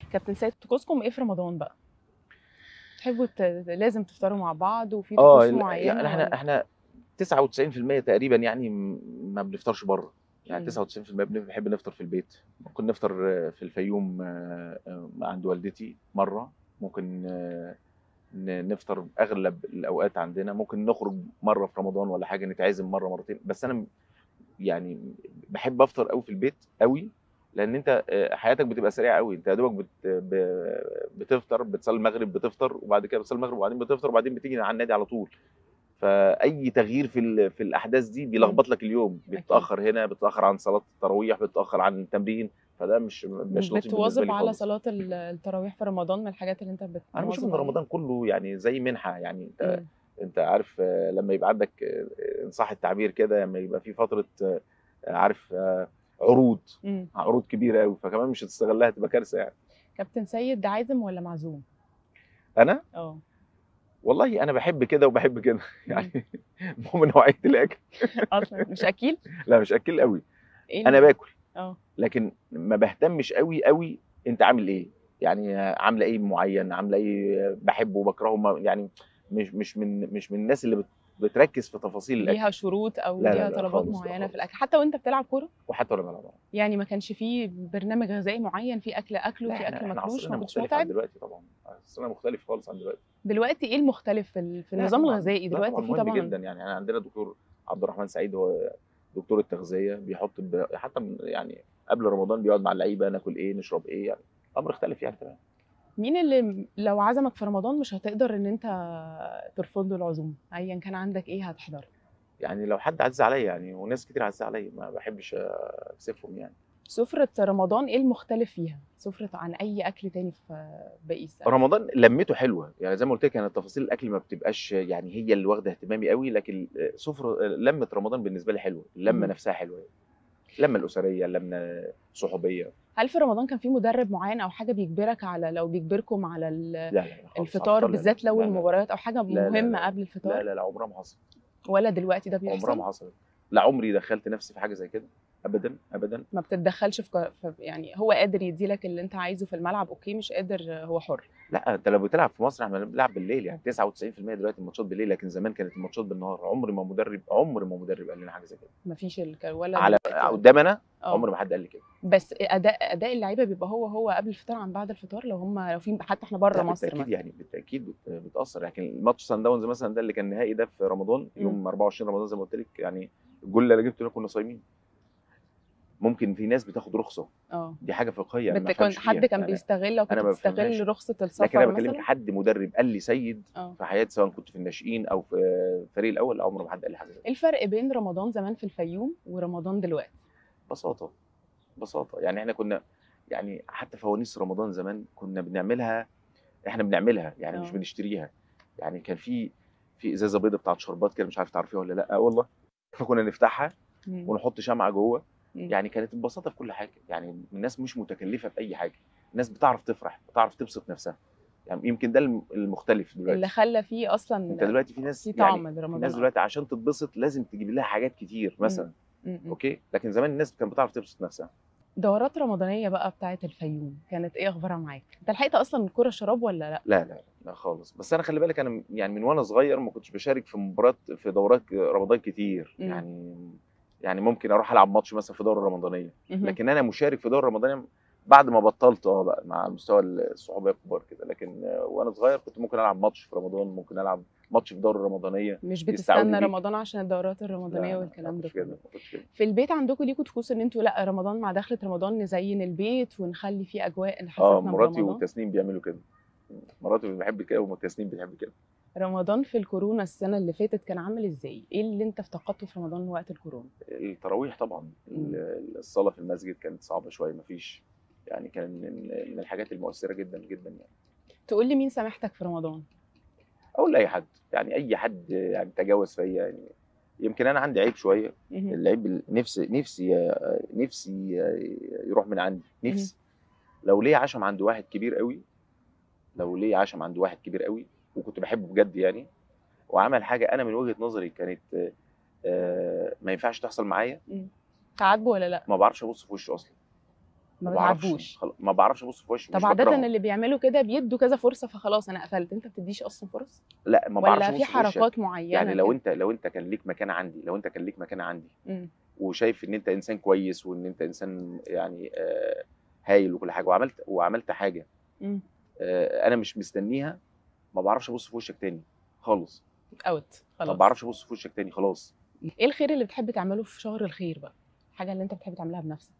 كابتن سيد، طقوسكم ايه في رمضان بقى؟ تحبوا لازم تفطروا مع بعض وفي طقوس يعني معينة ولا؟ احنا 99% تقريبا يعني ما بنفطرش بره. يعني مم. 99% بنحب نفطر في البيت. ممكن نفطر في الفيوم عند والدتي مره. ممكن نفطر اغلب الاوقات عندنا. ممكن نخرج مره في رمضان ولا حاجه، نتعزم مره مرتين. بس انا يعني باحب افطر قوي في البيت قوي. لان انت حياتك بتبقى سريعه قوي. انت يا دوبك بتفطر، بتصلي المغرب، بتفطر، وبعد كده بتصلي المغرب، وبعدين بتفطر، وبعدين بتيجي على النادي على طول. فاي تغيير في الاحداث دي مم. بيلخبط لك اليوم. اكيد. بتتاخر هنا، بتتاخر عن صلاه التراويح، بتتاخر عن التمرين. فده مش لطيف بالنسبه بتواظب لي على خالص. صلاة التراويح في رمضان من الحاجات اللي انت انا بشوف بتواظب ان عليها؟ رمضان كله يعني زي منحه. يعني انت مم. انت عارف لما يبقى عندك ان صح التعبير كده، لما يبقى في فتره عارف عروض مم. عروض كبيره قوي، فكمان مش هتستغلها تبقى كارثه يعني. كابتن سيد، ده عازم ولا معزوم؟ انا اه. والله انا بحب كده وبحب كده مم. يعني. مو من نوعيه الاكل. اصلا مش اكيل. لا مش اكل قوي. ايه انا باكل، اه. لكن ما باهتمش قوي قوي. انت عامل ايه؟ يعني عامله ايه معين، عامله ايه بحبه وبكرهه. يعني مش من الناس اللي بتركز في تفاصيل الاكل. ليها شروط او لا لا ليها لا طلبات خالص، لا معينة في خالص. الاكل حتى وانت بتلعب كورة؟ وحتى وانا بلعب. يعني ما كانش فيه برنامج غذائي معين، في اكل اكله لا في احنا اكل احنا ماكلوش؟ عصرنا ما كنتش مختلف عن متعب؟ دلوقتي طبعا. عصرنا مختلف خالص عن دلوقتي. دلوقتي ايه المختلف في لا النظام طبعا، الغذائي لا طبعا دلوقتي؟ في مهم طبعا. جدا. يعني احنا عندنا دكتور عبد الرحمن سعيد، هو دكتور التغذيه. بيحط حتى يعني قبل رمضان بيقعد مع اللعيبه، ناكل ايه نشرب ايه. يعني امر اختلف يعني تمام. مين اللي لو عزمك في رمضان مش هتقدر ان انت ترفض له العزومه، ايا كان عندك ايه هتحضر؟ يعني لو حد عز عليا يعني، وناس كتير عز عليا، ما بحبش اكسفهم يعني. سفرة رمضان ايه المختلف فيها؟ سفرة عن اي اكل تاني في باقي السنه؟ رمضان لمته حلوه. يعني زي ما قلت لك، انا تفاصيل الاكل ما بتبقاش يعني هي اللي واخده اهتمامي قوي. لكن سفره لمه رمضان بالنسبه لي حلوه. اللمه مهم. نفسها حلوه. اللمه الاسريه، اللمه الصحوبيه. هل في رمضان كان في مدرب معين او حاجه بيجبرك على، لو بيجبركم على لا لا لا خالص على الفطار الفطار. لا لا بالذات لو لا لا المباريات او حاجه لا لا مهمه لا قبل لا الفطار؟ لا لا عمرها ما حصل. ولا دلوقتي ده عمرها بيحصل؟ ما حصلت. لا عمري دخلت نفسي في حاجه زي كده. ابدا ابدا. ما بتتدخلش يعني هو قادر يديلك اللي انت عايزه في الملعب، اوكي، مش قادر هو حر؟ لا انت لو بتلعب في مصر، احنا بنلعب بالليل. يعني 99% دلوقتي الماتشات بالليل، لكن زمان كانت الماتشات بالنهار. عمر ما مدرب قال لنا حاجه زي كده. مفيش ولا على دلوقتي ولا؟ قدام انا اه. عمر ما حد قال لي كده. بس اداء اللعيبه بيبقى هو قبل الفطار عن بعد الفطار، لو في حتى احنا بره لا مصر بالتاكيد، مثلا؟ يعني بالتاكيد بتاثر. لكن ماتش سان داونز مثلا، ده اللي كان النهائي ده في رمضان امم. يوم 24 رمضان زي ما قلت لك. يعني الجول اللي انا جبته ده كنا صايمين. ممكن في ناس بتاخد رخصه. اه. دي حاجه فقهيه انا ما افهمش حد فيها كان يعني. بيستغل او انا كنت ما بتستغل بفهمهاش. رخصه لكن السفر انا بكلمك مثلا؟ حد مدرب قال لي سيد اه. في حياتي، سواء كنت في الناشئين او في الفريق الاول، عمر ما حد قال لي حاجه زي ايه كده. الفرق بين رمضان زمان في الفيوم ورمضان دلوقتي؟ ببساطه. ببساطه يعني احنا كنا، يعني حتى فوانيس رمضان زمان كنا بنعملها. احنا بنعملها يعني مش اه. بنشتريها. يعني كان في ازازه بيضه بتاعت شربات كده، مش عارف تعرفيها ولا لا والله. فكنا نفتحها امم. ونحط شمعة جوه. امم. يعني كانت البساطة في كل حاجة. يعني الناس مش متكلفة في أي حاجة. الناس بتعرف تفرح، بتعرف تبسط نفسها. يعني يمكن ده المختلف اللي دلوقتي. خلى فيه انت اصلا دلوقتي في في ناس، يعني طعم في لرمضان ناس دلوقتي اكتر. عشان تتبسط لازم تجيب لها حاجات كتير امم. مثلا. امم. اوكي، لكن زمان الناس كانت بتعرف تبسط نفسها. دورات رمضانيه بقى بتاعه الفيوم كانت ايه اخبارها معاك؟ انت لحقت اصلا الكوره شراب ولا لا؟ لا لا لا خالص. بس انا خلي بالك، انا يعني من وانا صغير ما كنتش بشارك في مباريات في دورات رمضان كتير امم. يعني. يعني ممكن اروح العب ماتش مثلا في دوره رمضانيه. امم. لكن انا مشارك في دوره رمضانيه بعد ما بطلت بقى مع مستوى الصحوبيه الكبار كده. لكن وانا صغير كنت ممكن العب ماتش في رمضان، ممكن العب ماتش في دوره رمضانيه مش يستعودوا بتستنى بيك. رمضان عشان الدورات لا الرمضانيه لا ما والكلام ده كنتش كده، كله؟ ما كنتش كده. في البيت عندكم ليكوا طقوس ان انتوا لا رمضان مع دخلة رمضان نزين البيت ونخلي فيه اجواء نحسسنا مراتي برمضان؟ وتسنيم بيعملوا كده. مراتي بتحب كده وتسنيم بتحب كده. رمضان في الكورونا السنة اللي فاتت كان عامل ازاي؟ ايه اللي انت افتقدته في رمضان وقت الكورونا؟ التراويح طبعا. مم. الصلاة في المسجد كانت صعبة شوية، مفيش. يعني كان من الحاجات المؤثرة جدا جدا يعني. تقول لي مين سامحتك في رمضان؟ أقول لأي حد، يعني أي حد يعني تجاوز فيا يعني. يمكن أنا عندي عيب شوية. مهم. العيب نفسي يروح من عندي مهم. نفسي. لو ليه عشم عند واحد كبير قوي، لو ليه عشم عند واحد كبير قوي وكنت بحبه بجد يعني، وعمل حاجة أنا من وجهة نظري كانت ما ينفعش تحصل معايا، مم. تعاتبه ولا لا؟ ما بعرفش أبص في وشه أصلا. ما بعرفش بتعبوش. ما بعرفش ابص في وشه، طب مش عادة بكرهه. اللي بيعملوا كده بيدوا كذا فرصة فخلاص انا قفلت، انت بتديش اصلا فرص لا ما بعرفش ولا في ابص في وشك. حركات يعني معينة لو كده؟ انت لو انت كان ليك مكان عندي، لو انت كان ليك مكان عندي امم. وشايف ان انت انسان كويس وان انت انسان يعني هايل وكل حاجه، وعملت حاجه امم. انا مش مستنيها، ما بعرفش ابص في وشك تاني خالص. اوت ما خلاص. بعرفش ابص في وشك تاني خلاص. ايه الخير اللي بتحب تعمله في شهر الخير بقى؟ الحاجة اللي انت بتحب تعملها بنفسك.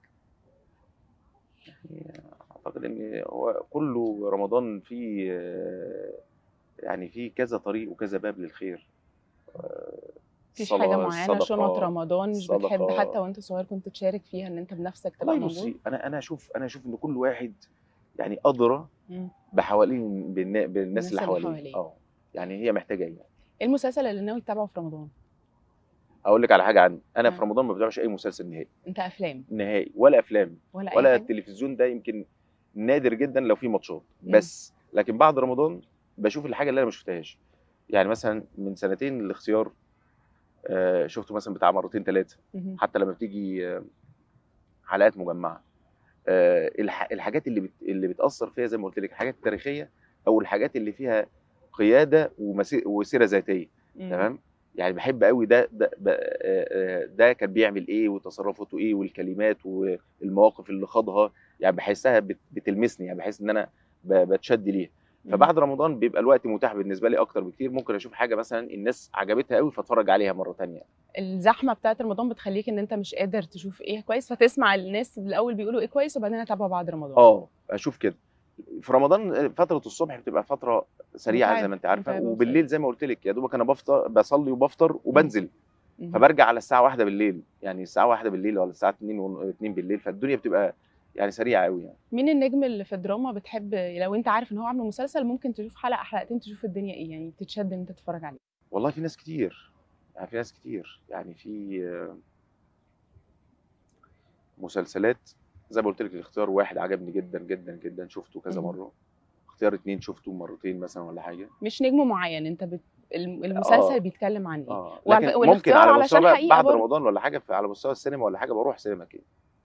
يعني اعتقد ان هو كله رمضان فيه يعني فيه كذا طريق وكذا باب للخير. مفيش حاجة الصلاة، معينة شنط الصدقة. رمضان مش بتحب حتى الصدقة. وانت صغير كنت تشارك فيها ان انت بنفسك تبقى والله موجود؟ بصي، انا اشوف ان كل واحد يعني ادرى مم. بحوالين بالناس اللي الناس اللي حواليه. حواليه. يعني هي محتاجه ايه. ايه المسلسل اللي ناوي تتابعه في رمضان؟ اقول لك على حاجه عني، انا في ها. رمضان ما بتابعش اي مسلسل نهائي. انت افلام نهائي، ولا افلام ولا اي ولا حاجة؟ التلفزيون ده يمكن نادر جدا لو في ماتشات مم. بس. لكن بعد رمضان بشوف الحاجه اللي انا ما شفتهاش. يعني مثلا من سنتين الاختيار شفته مثلا بتاع مرتين ثلاثه. مهم. حتى لما بتيجي حلقات مجمعه الحاجات اللي بتاثر فيها زي ما قلت لك، الحاجات التاريخيه او الحاجات اللي فيها قياده وسيره ذاتيه. مم. تمام. يعني بحب قوي ده كان بيعمل ايه وتصرفاته ايه والكلمات والمواقف اللي خاضها. يعني بحسها بتلمسني، يعني بحس ان انا بتشد ليها. مم. فبعد رمضان بيبقى الوقت متاح بالنسبه لي اكتر بكتير، ممكن اشوف حاجه مثلا الناس عجبتها قوي فاتفرج عليها مره تانية. الزحمة بتاعت رمضان بتخليك ان انت مش قادر تشوف ايه كويس فتسمع الناس الاول بيقولوا ايه كويس وبعدين اتابعه بعد رمضان. اشوف كده. في رمضان فتره الصبح بتبقى فتره سريعه زي متعب ما انت عارفه، متعبة وبالليل وسريع. زي ما قلت لك يا دوبك انا بفطر بصلي وبفطر مم. وبنزل. مم. فبرجع على الساعه 1 بالليل، يعني الساعه 1 بالليل ولا الساعه 2 بالليل، فالدنيا بتبقى يعني سريعه قوي يعني. مين النجم اللي في الدراما بتحب لو انت عارف ان هو عامل مسلسل ممكن تشوف حلقة حلقتين تشوف الدنيا ايه يعني تتشد ان انت تتفرج عليه؟ والله في ناس كتير، يعني في ناس كتير، يعني في مسلسلات زي ما قلت لك. الاختيار واحد عجبني جدا جدا جدا، شفته كذا مم. مره. اختيار اتنين شفته مرتين مثلا ولا حاجه. مش نجم معين انت المسلسل اه بيتكلم عن ايه؟ لكن ممكن والاختيار على مستوى علشان بقى حقيقة بعد برضه. رمضان ولا حاجه، على مستوى السينما ولا حاجه بروح سينما كده.